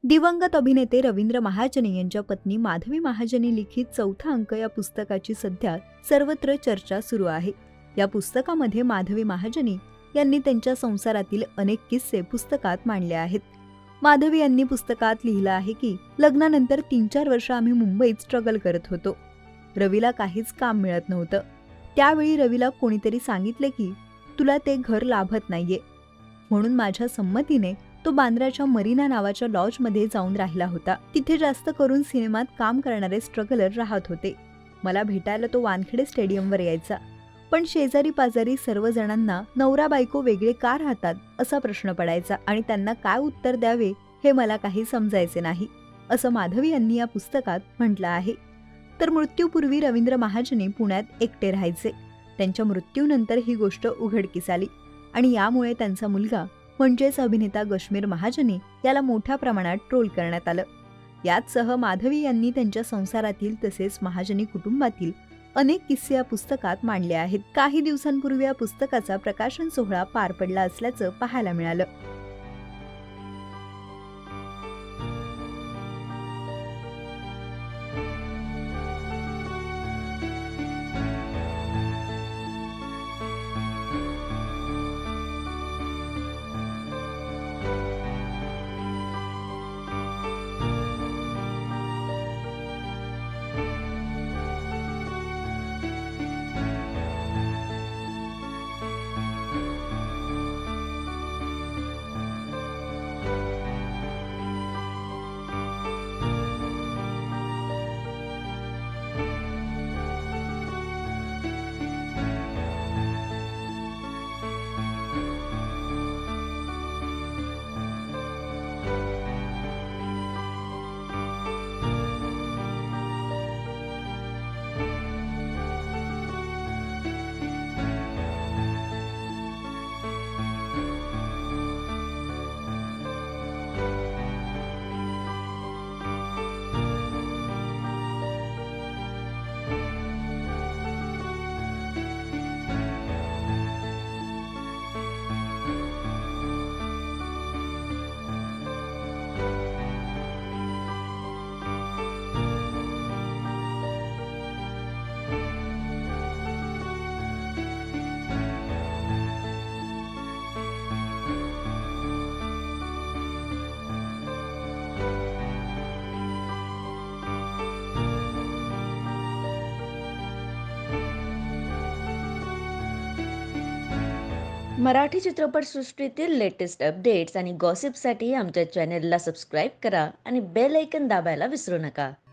दिवंगत अभिनेते रवींद्र महाजनी यांच्या पत्नी माधवी महाजनी लिखित चौथा अंक या पुस्तकाची सध्या सर्वत्र चर्चा सुरू आहे। या पुस्तकामध्ये माधवी महाजनी यांनी त्यांच्या संसारातील अनेक किस्से पुस्तकात मांडले आहेत। माधवी यांनी पुस्तकात लिहिलं आहे की लग्नानंतर 3-4 वर्ष आम्ही मुंबईत स्ट्रगल करत होतो। रवीला काहीच काम मिळत नव्हतं। त्यावेळी रवीला कोणीतरी सांगितले की तुला ते घर लाभत नाहीये, म्हणून माझ्या संमतीने तो बांद्राच्या मरीना नावाच्या लॉजमध्ये जाऊन राहिला होता। तिथे जास्त करून सिनेमात काम करणारे स्ट्रगलर राहत होते। मला भेटायला तो वानखेडे स्टेडियमवर यायचा, पण शेजारी पाजारी सर्वजणांना नवरा बायको वेगळे का राहतात असा प्रश्न पडायचा आणि त्यांना काय उत्तर द्यावे हे मला काही समजायचे नाही, असं माधवी यांनी या पुस्तकात म्हटलं आहे। तर मृत्यूपूर्वी रवींद्र महाजनी पुण्यात एकटे राहायचे। त्यांच्या मृत्यूनंतर ही गोष्ट उघडकीस आली आणि यामुळे त्यांचा मुलगा म्हणजेच अभिनेता गश्मीर महाजनी याला मोठ्या प्रमाणात ट्रोल करण्यात आलं। याचसह माधवी यांनी त्यांच्या संसारातील तसेच महाजनी कुटुंबातील अनेक किस्से या पुस्तकात मांडले आहेत। काही दिवसांपूर्वी या पुस्तकाचा प्रकाशन सोहळा पार पडला असल्याचं पाहायला मिळालं। मराठी चित्रपटसृष्टीतील लेटेस्ट अपडेट्स आणि गॉसिपसाठी आमच्या चॅनेलला सबस्क्राईब करा आणि बेल आयकॉन दाबायला विसरू नका।